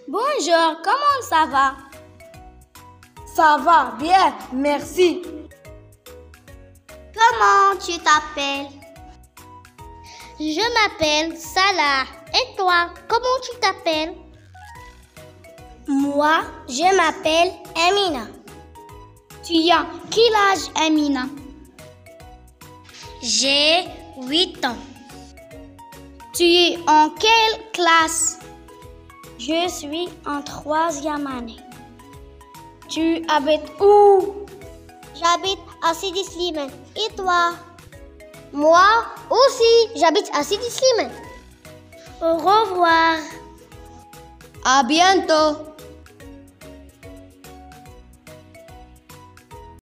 Bonjour, comment ça va? Ça va bien, merci. Comment tu t'appelles? Je m'appelle Salah. Et toi, comment tu t'appelles? Moi, je m'appelle Amina. Tu as quel âge, Amina? J'ai 8 ans. Tu es en quelle classe? Je suis en 3e année. Tu habites où? J'habite à Sidi Slimane. Et toi? Moi aussi, j'habite à Sidi Slimane. Au revoir. À bientôt.